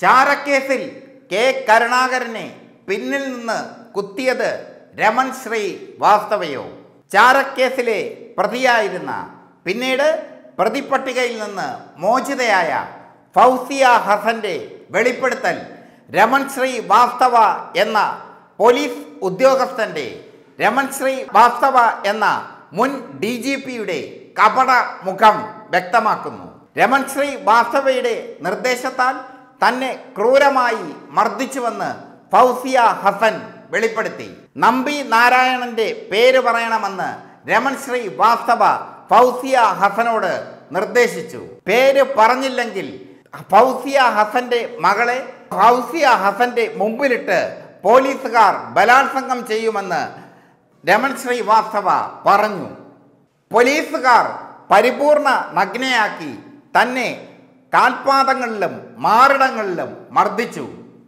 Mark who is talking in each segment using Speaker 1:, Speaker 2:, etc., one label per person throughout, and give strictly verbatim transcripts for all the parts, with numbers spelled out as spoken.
Speaker 1: ചാരക്കേസിൽ K കരുണാകരനെ പിന്നിൽ നിന്ന് കുത്തിയത് രമൺ ശ്രീ വാസ്തവയോ? ചാരക്കേസിലെ പ്രതിയായിരുന്ന പിന്നീട് പ്രതിപട്ടികയിൽ നിന്ന് മോചിതയായ ഫൗസിയ ഹസന്റെ വെളിപ്പെടുത്തൽ രമൺ ശ്രീ വാസ്തവ എന്ന പോലീസ് ഉദ്യോഗസ്ഥന്റെ രമൺ ശ്രീ വാസ്തവ എന്ന മുൻ ഡി ജി പിയുടെ കപട മുഖം വ്യക്തമാക്കുന്നു. രമൺ ശ്രീ വാസ്തവയുടെ നിർദ്ദേശത്താൽ തന്നെ ക്രൂരമായി മർദ്ദിച്ചുവെന്ന് ഫൗസിയ ഹസൻ വെളിപ്പെടുത്തി. നമ്പി നാരായണന്റെ പേര് പറയണമെന്ന് രമൺ ശ്രീ വാസ്തവ ഫൗസിയ ഹസനോട് നിർദ്ദേശിച്ചു. പേര് പറഞ്ഞില്ലെങ്കിൽ ഫൗസിയ ഹസന്റെ മകളെ ഫൗസിയ ഹസന്റെ മുമ്പിലിട്ട് പോലീസുകാർ ബലാത്സംഗം ചെയ്യുമെന്ന് രമൺ ശ്രീ വാസ്തവ പറഞ്ഞു. പോലീസുകാർ പരിപൂർണ നഗ്നയാക്കി തന്നെ കാൽപാദങ്ങളിലും മാറിടങ്ങളിലും മർദ്ദിച്ചു.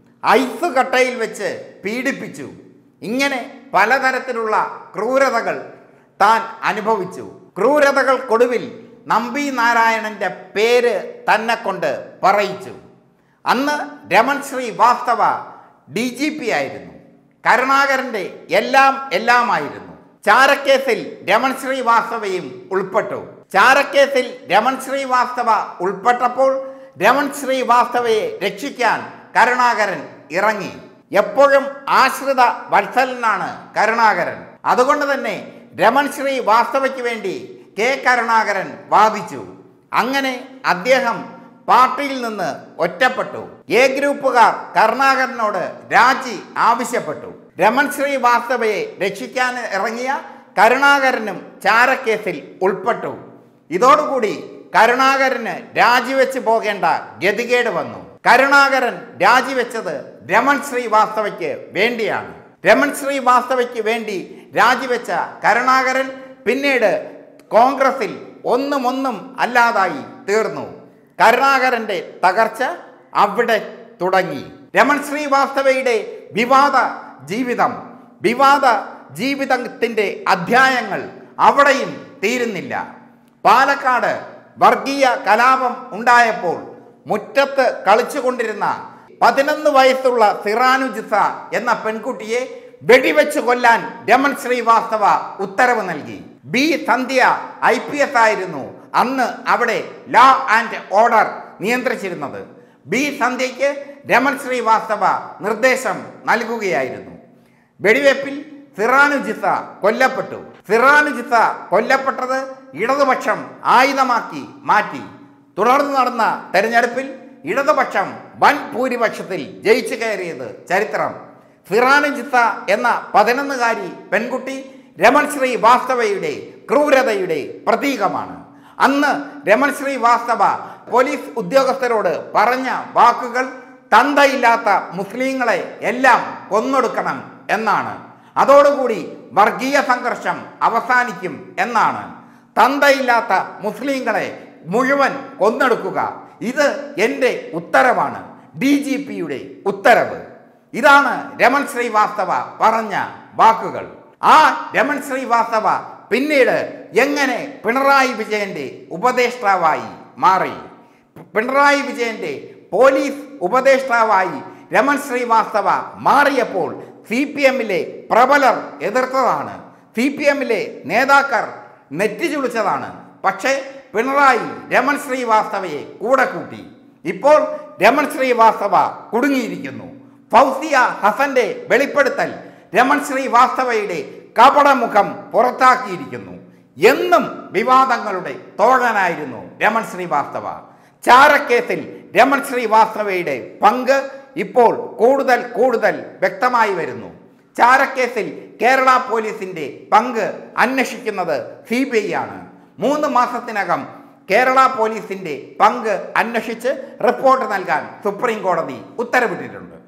Speaker 1: ഐസ് കട്ടയിൽ വെച്ച് പീഡിപ്പിച്ചു. ഇങ്ങനെ പലതരത്തിലുള്ള ക്രൂരതകൾ താൻ അനുഭവിച്ചു. ക്രൂരതകൾക്കൊടുവിൽ നമ്പി നാരായണന്റെ പേര് തന്നെ കൊണ്ട് പറയിച്ചു. അന്ന് Raman Srivastava D G P ആയിരുന്നു. കരുണാകരന്റെ എല്ലാം എല്ലാമായിരുന്നു. ചാരക്കേസിൽ രമൺ ശ്രീ വാസ്തവയും ഉൾപ്പെട്ടു. ചാരക്കേസിൽ രമൺ ശ്രീ വാസ്തവ ഉൾപ്പെട്ടപ്പോൾ രമൺ ശ്രീ വാസ്തവയെ രക്ഷിക്കാൻ കരുണാകരൻ ഇറങ്ങി. എപ്പോഴും ആശ്രിത വത്സലനാണ് കരുണാകരൻ. അതുകൊണ്ട് തന്നെ രമൺ ശ്രീ വാസ്തവയ്ക്ക് വേണ്ടി കെ കരുണാകരൻ വാദിച്ചു. അങ്ങനെ അദ്ദേഹം പാർട്ടിയിൽ നിന്ന് ഒറ്റപ്പെട്ടു. എ ഗ്രൂപ്പുകാർ കരുണാകരനോട് രാജി ആവശ്യപ്പെട്ടു. രമൺ ശ്രീ വാസ്തവയെ രക്ഷിക്കാൻ ഇറങ്ങിയ കരുണാകരനും ചാരക്കേസിൽ ഉൾപ്പെട്ടു. ഇതോടുകൂടി കരുണാകരന് രാജിവെച്ച് പോകേണ്ട ഗതികേട് വന്നു. കരുണാകരൻ രാജിവെച്ചത് രമൺ ശ്രീ വാസ്തവയ്ക്ക് വേണ്ടിയാണ്. രമൺ ശ്രീ വാസ്തവയ്ക്ക് വേണ്ടി രാജിവെച്ച കരുണാകരൻ പിന്നീട് കോൺഗ്രസിൽ ഒന്നും ഒന്നും അല്ലാതായി തീർന്നു. കരുണാകരന്റെ തകർച്ച അവിടെ തുടങ്ങി. രമൺ ശ്രീ വാസ്തവയുടെ വിവാദ ജീവിതം വിവാദ ജീവിതത്തിന്റെ അധ്യായങ്ങൾ അവിടെയും തീരുന്നില്ല. പാലക്കാട് വർഗീയ കലാപം ഉണ്ടായപ്പോൾ മുറ്റത്ത് കളിച്ചുകൊണ്ടിരുന്ന പതിനൊന്ന് വയസ്സുള്ള സിറാനുജിസ എന്ന പെൺകുട്ടിയെ വെടിവെച്ച് കൊല്ലാൻ രമൺ ശ്രീ വാസ്തവ ഉത്തരവ് നൽകി. B Sandhya I P S ആയിരുന്നു അന്ന് അവിടെ ലോ ആൻഡ് ഓർഡർ നിയന്ത്രിച്ചിരുന്നത്. ബി സന്ധ്യയ്ക്ക് രമൺ ശ്രീ വാസ്തവ നിർദ്ദേശം നൽകുകയായിരുന്നു. വെടിവെപ്പിൽ സിറാനുജിസ കൊല്ലപ്പെട്ടു. സിറാനുജിസ കൊല്ലപ്പെട്ടത് ഇടതുപക്ഷം ആയുധമാക്കി മാറ്റി. തുടർന്ന് നടന്ന തെരഞ്ഞെടുപ്പിൽ ഇടതുപക്ഷം വൻ ഭൂരിപക്ഷത്തിൽ ജയിച്ചു കയറിയത് ചരിത്രം. സിറാനുജിസ എന്ന പതിനൊന്നുകാരി പെൺകുട്ടി രമൺ ശ്രീ വാസ്തവയുടെ ക്രൂരതയുടെ പ്രതീകമാണ്. അന്ന് രമൺ ശ്രീ വാസ്തവ പോലീസ് ഉദ്യോഗസ്ഥരോട് പറഞ്ഞ വാക്കുകൾ തന്തയില്ലാത്ത മുസ്ലിങ്ങളെ എല്ലാം കൊന്നൊടുക്കണം എന്നാണ്. അതോടുകൂടി വർഗീയ സംഘർഷം അവസാനിക്കും എന്നാണ്. തന്തയില്ലാത്ത മുസ്ലിങ്ങളെ മുഴുവൻ കൊന്നെടുക്കുക, ഇത് എൻ്റെ ഉത്തരവാണ്, ഡി ജി പിയുടെ ഉത്തരവ്. ഇതാണ് രമൺ ശ്രീ വാസ്തവ പറഞ്ഞ വാക്കുകൾ. ആ രമൺ ശ്രീ വാസ്തവ പിന്നീട് എങ്ങനെ പിണറായി വിജയന്റെ ഉപദേഷ്ടാവായി മാറി? പിണറായി വിജയന്റെ പോലീസ് ഉപദേഷ്ടാവായി രമൺ ശ്രീ വാസ്തവ മാറിയപ്പോൾ സി പി എമ്മിലെ പ്രബലർ എതിർത്തതാണ്. സി പി എമ്മിലെ നേതാക്കൾ നെറ്റിചുളിച്ചതാണ്. പക്ഷേ പിണറായി രമൺ ശ്രീ വാസ്തവയെ കൂടെ കൂട്ടി. ഇപ്പോൾ രമൺ ശ്രീ വാസ്തവ കുടുങ്ങിയിരിക്കുന്നു. ഫൗസിയ ഹസന്റെ വെളിപ്പെടുത്തൽ രമൺ ശ്രീ വാസ്തവയുടെ കപടമുഖം പുറത്താക്കിയിരിക്കുന്നു. എന്നും വിവാദങ്ങളുടെ തോഴനായിരുന്നു രമൺ ശ്രീ വാസ്തവ. ചാരക്കേസിൽ രമൺ ശ്രീ വാസ്തവയുടെ പങ്ക് ഇപ്പോൾ കൂടുതൽ കൂടുതൽ വ്യക്തമായി വരുന്നു. ചാരക്കേസിൽ കേരള പോലീസിന്റെ പങ്ക് അന്വേഷിക്കുന്നത് സി ബി ഐ ആണ്. മൂന്ന് മാസത്തിനകം കേരള പോലീസിന്റെ പങ്ക് അന്വേഷിച്ച് റിപ്പോർട്ട് നൽകാൻ സുപ്രീം കോടതി ഉത്തരവിട്ടിട്ടുണ്ട്.